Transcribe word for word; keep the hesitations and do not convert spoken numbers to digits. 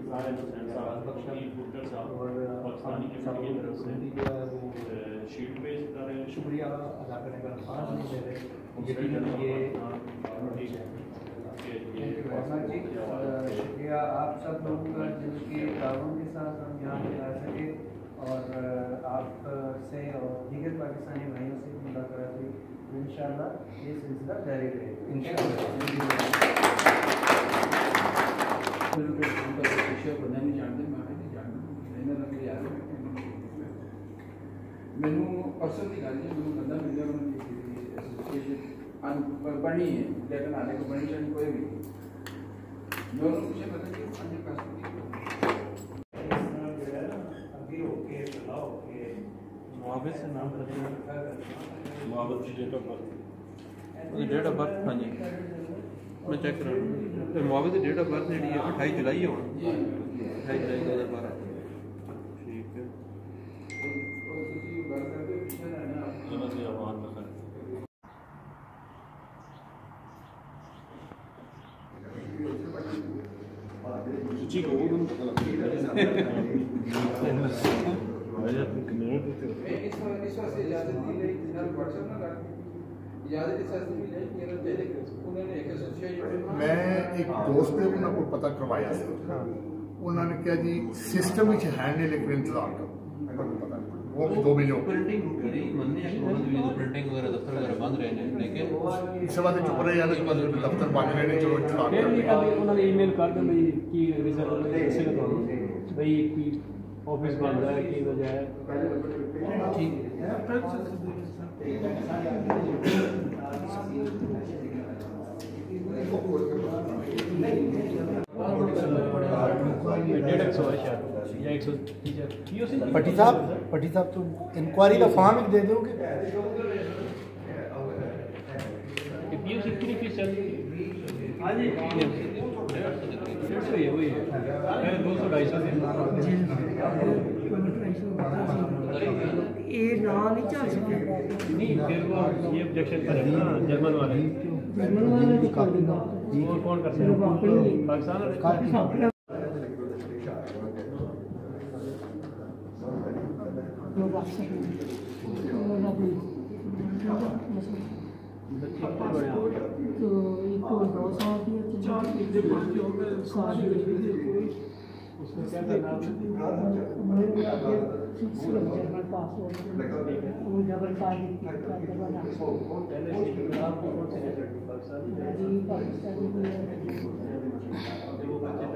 शुक्रिया अदा करने का अल्फाज नहीं दे रहे। यकीनन ये शुक्रिया आप सब लोगों का जिनके ताउन के साथ हम यहाँ पे आ सके और आप से और दीगर पाकिस्तानी भाइयों से मुलाकात हुई। इंशाअल्लाह ये सिलसिला जारी रहेगा इंशाअल्लाह। मैनू परसों की गल है, मैनू बंदा मिल गया पढ़नी है लेकिन आने को पढ़नी चाहिए कोई भी जो मुझे पता कि अन्य मुआविज़ से नाम मुआविज़ की date of birth date of birth हाँ जी मैं चेक करा तो मुआविज़ की डेट ऑफ बर्थ जी अठाई जुलाई हो अठाई जुलाई दो हज़ार बारह ठीक है। जी को वो पता मैं एक दोस्त ने उन्होंने को पता करवाया उन्होंने कहा जी सिस्टम में है नहीं लेकिन इंतजार करो वो दो महीने प्रिंटिंग प्रिंटिंग वगैरह दफ्तर वगैरह बंद रहे हैं लेकिन इस बात चुप रहे हैं दफ्तर बंद रहे हैं चलो इंतजार फिर भी अभी उन्होंने ईमेल कर दिया भाई की रिजल्ट कैसे लगाओ भाई की ऑफिस बंद है की वजह है ठीक पट्टी साहब पट्टी साहब तो इंक्वायरी का फॉर्म एक दे दोगे पीयूसी कितनी फीस चल रही है? हाँ जी डेढ़ सौ ही है वही है दो सौ ढाई सौ ये ना नहीं चल सकते नहीं फिर वो ये ऑब्जेक्शन करेंगे ना जर्मन वाले जर्मन वाले भी कर देगा वो कौन करते हैं पाकिस्तान वाले तो एक दो साल की उसमें क्या करना German passport double passport Pakistani